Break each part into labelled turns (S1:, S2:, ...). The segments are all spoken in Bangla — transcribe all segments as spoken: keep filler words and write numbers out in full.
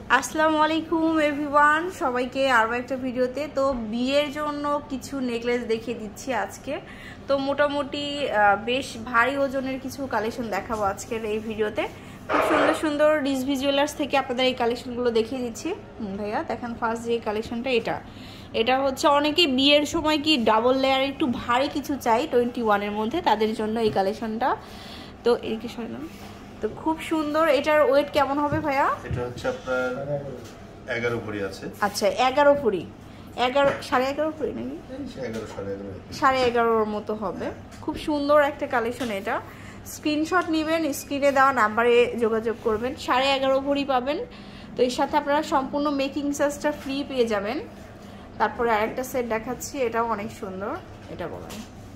S1: আসসালামু আলাইকুম এভরিওয়ান, সবাইকে আরও একটা ভিডিওতে। তো বিয়ের জন্য কিছু নেকলেস দেখিয়ে দিচ্ছি আজকে। তো মোটামুটি বেশ ভারী ওজনের কিছু কালেকশন দেখাবো আজকের এই ভিডিওতে। খুব সুন্দর সুন্দর রিজভি জুয়েলার্স থেকে আপনাদের এই কালেকশনগুলো দেখিয়ে দিচ্ছি। ভাইয়া দেখেন, ফার্স্ট যে কালেকশনটা এটা এটা হচ্ছে অনেকেই বিয়ের সময় কি ডাবল লেয়ার একটু ভারী কিছু চাই টোয়েন্টি ওয়ানের মধ্যে, তাদের জন্য এই কালেকশনটা। তো এদিকে শুনলাম, তো খুব সুন্দর। এটার ওয়েট কেমন হবে ভাইয়া?
S2: এটা হচ্ছে আপনার এগারো ভরি আছে।
S1: আচ্ছা, এগারো ভরি, এগারো সাড়ে এগারো ভরি নাকি
S2: এগারো সাড়ে এগারো
S1: সাড়ে এগারোর মতো হবে। খুব সুন্দর একটা কালেকশন। এটা স্ক্রিনশট নেবেন, স্ক্রিনে দেওয়া নাম্বারে যোগাযোগ করবেন। সাড়ে এগারো ভরি পাবেন। তো এর সাথে আপনারা সম্পূর্ণ মেকিং চার্জটা ফ্রি পেয়ে যাবেন। তারপরে আরেকটা সেট দেখাচ্ছি, এটাও অনেক সুন্দর। এটা বলেন,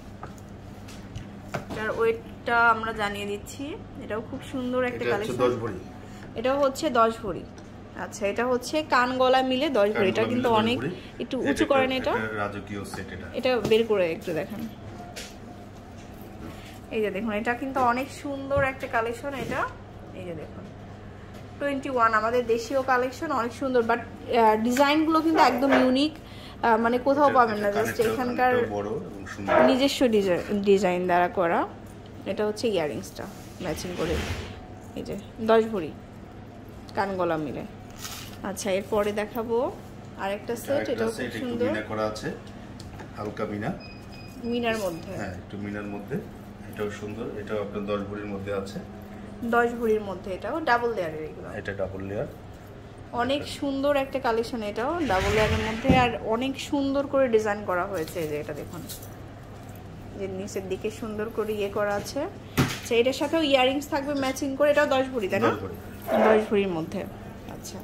S1: এটার ওয়েটটা আমরা জানিয়ে দিচ্ছি। এটাও খুব সুন্দর একটা কালেকশন। এটাও হচ্ছে দশ ভরি। আচ্ছা, এটা হচ্ছে কান গলা মিলে দশ ভরি। এটা কিন্তু অনেক একটু উঁচু করেন। এটা
S2: রাজকীয় সেট। এটা
S1: এটা বের করে একটু দেখেন। এই যে দেখুন, এটা কিন্তু অনেক সুন্দর একটা কালেকশন। এটা এই যে দেখুন টোয়েন্টি ওয়ান, আমাদের দেশীয় কালেকশন, অনেক সুন্দর। বাট ডিজাইনগুলো কিন্তু একদম ইউনিক, মানে কোথাও পাবেন না, জাস্ট এখানকার নিজস্ব ডিজাইন দ্বারা করা। এটা হচ্ছে ইয়ারিংসটা ম্যাচিং করে, এই যে দশ ভরি কান গলা মিলে। আচ্ছা, এরপরে দেখাবো আরেকটা সেট। এটাও খুব সুন্দর
S2: করা আছে, হালকা মিনা
S1: মিনার মধ্যে।
S2: হ্যাঁ, একটু মিনার মধ্যে। এটাও সুন্দর। এটাও আপনার দশ ভরির মধ্যে আছে।
S1: দশ ভরির মধ্যে। এটাও ডাবল লেয়ারের। এগুলো
S2: এটা ডাবল লেয়ার,
S1: অনেক সুন্দর একটা কালেকশন। এটাও ডাবল লেয়ারের মধ্যে, আর অনেক সুন্দর করে ডিজাইন করা হয়েছে। যে এটা দেখুন, যে নিচের দিকে সুন্দর করে ইয়ে করা আছে। আচ্ছা, এটার সাথেও ইয়ারিংস থাকবে ম্যাচিং করে। এটাও দশ ভরি, তাই না? দশ ভরির মধ্যে। আচ্ছা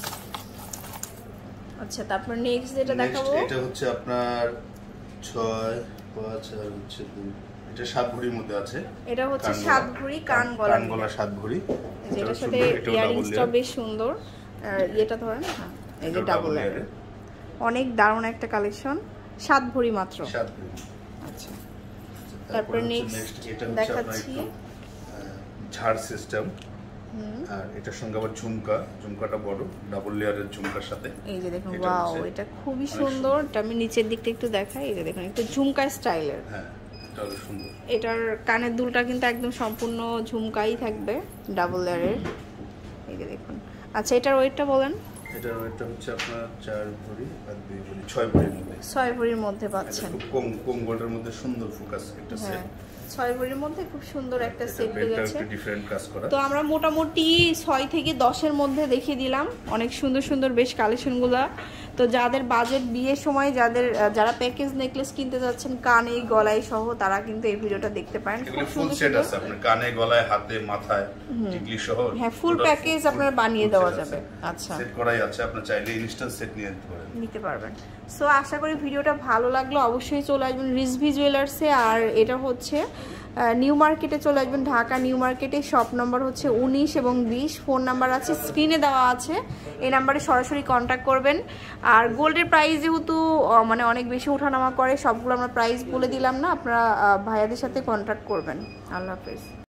S1: আচ্ছা, তারপর নেক্সট যেটা দেখাবো,
S2: এটা হচ্ছে আপনার ছয় পাঁচ আর হচ্ছে দুই, এটা সাত ভরির মধ্যে আছে।
S1: এটা হচ্ছে সাত ভরি কান গলা
S2: কান গলা সাত ভরি।
S1: যেটার সাথে ইয়ারিংসটা বেশ সুন্দর। আর এটা ধরেন, হ্যাঁ, এই যে ডাবল লেয়ার, অনেক দারুণ একটা কালেকশন। সাত ভরি মাত্র।
S2: সাত ভরি।
S1: আচ্ছা, তারপর নেক্সট দেখাচ্ছি
S2: ঝাড় সিস্টেম। আর এটার সঙ্গে আবার ঝুমকা, ঝুমকাটা বড় ডাবল লেয়ারের ঝুমকার সাথে।
S1: এই যে দেখুন, ওয়াও, এটা খুবই সুন্দর। এটা আমি নিচের দিকটা একটু দেখাই। এই যে দেখুন, একটু ঝুমকা স্টাইলের।
S2: হ্যাঁ, এটাও সুন্দর।
S1: এটার কানের দুলটা কিন্তু একদম সম্পূর্ণ ঝুমকাই থাকবে ডাবল লেয়ারের। এই যে দেখুন। আচ্ছা, এটার ওয়েটটা বলেন।
S2: এটার ওয়েটটা হচ্ছে আপনার চার ভরি আর দুই ভরি, ছয় ভরির মধ্যে।
S1: ছয় ভরির মধ্যে পাচ্ছেন।
S2: খুব কম কম গোল্ডের মধ্যে সুন্দর ফোকাস একটা সেট।
S1: ছয় ভরির মধ্যে খুব সুন্দর একটা সেট পেয়ে যাচ্ছে।
S2: ডিফারেন্ট কাজ করা। তো
S1: আমরা মোটামুটি ছয় থেকে দশের মধ্যে দেখিয়ে দিলাম অনেক সুন্দর সুন্দর বেশ কালেকশনগুলো। তো যাদের বাজেট, বিয়ের সময় যাদের যারা প্যাকেজ নেকলেস কিনতে যাচ্ছেন কানে গলায় সহ, তারা কিন্তু এই ভিডিওটা দেখতে পারেন।
S2: খুব ফুল সেট আছে, আপনার কানে গলায় হাতে মাথায় টিকলি সহ।
S1: হ্যাঁ, ফুল প্যাকেজ আপনারা বানিয়ে দেওয়া যাবে। আচ্ছা,
S2: সেট করাই আছে, আপনি চাইলে ইনস্ট্যান্ট সেট নিয়ে নিতে পারেন
S1: নিতে পারবেন। সো আশা করি ভিডিওটা ভালো লাগলো। অবশ্যই চলে আসবেন রিজভি জুয়েলার্সে। আর এটা হচ্ছে নিউ মার্কেটে চলে আসবেন, ঢাকা নিউ মার্কেটে। শপ নাম্বার হচ্ছে উনিশ এবং বিশ। ফোন নাম্বার আছে স্ক্রিনে দেওয়া আছে, এই নাম্বারে সরাসরি কন্ট্যাক্ট করবেন। আর গোল্ডের প্রাইস যেহেতু মানে অনেক বেশি ওঠানামা করে, সবগুলো আমরা প্রাইস বলে দিলাম না, আপনারা ভাইয়াদের সাথে কন্ট্যাক্ট করবেন। আল্লাহ হাফেজ।